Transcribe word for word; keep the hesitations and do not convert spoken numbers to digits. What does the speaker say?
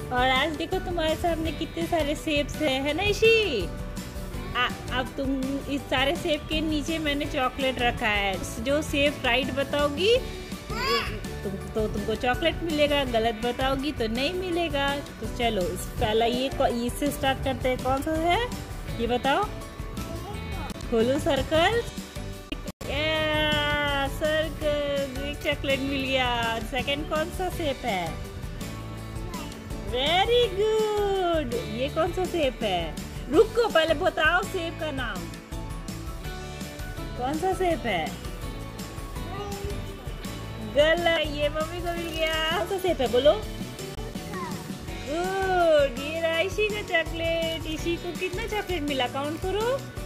और आज देखो तुम्हारे सामने कितने सारे सेब्स हैं, है ना इशी। आ, अब तुम इस सारे सेब के नीचे मैंने चॉकलेट रखा है। जो सेब राइट बताओगी तुम तो तुमको चॉकलेट मिलेगा, गलत बताओगी तो नहीं मिलेगा। तो चलो इस पहला ये इससे स्टार्ट करते हैं। कौन सा है ये बताओ। खोलो सर्कल। सर्कल, एक चॉकलेट मिल गया। सेकंड कौन सा सेब है? Very good. ये कौन सा सेब है? रुको पहले बताओ सेब का नाम। कौन सा सेब है? गलत। ये मम्मी को मिल गया। कौन सा सेब है बोलो। गुड। ये रहा इशी का चॉकलेट। इशी को कितना चॉकलेट मिला काउंट करो।